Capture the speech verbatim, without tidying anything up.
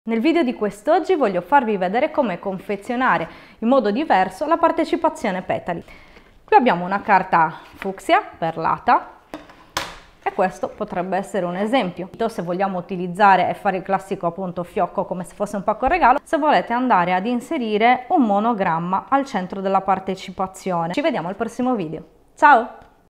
Nel video di quest'oggi voglio farvi vedere come confezionare in modo diverso la partecipazione petali. Qui abbiamo una carta fucsia perlata e questo potrebbe essere un esempio. Se vogliamo utilizzare e fare il classico appunto fiocco come se fosse un pacco regalo, se volete andare ad inserire un monogramma al centro della partecipazione. Ci vediamo al prossimo video. Ciao!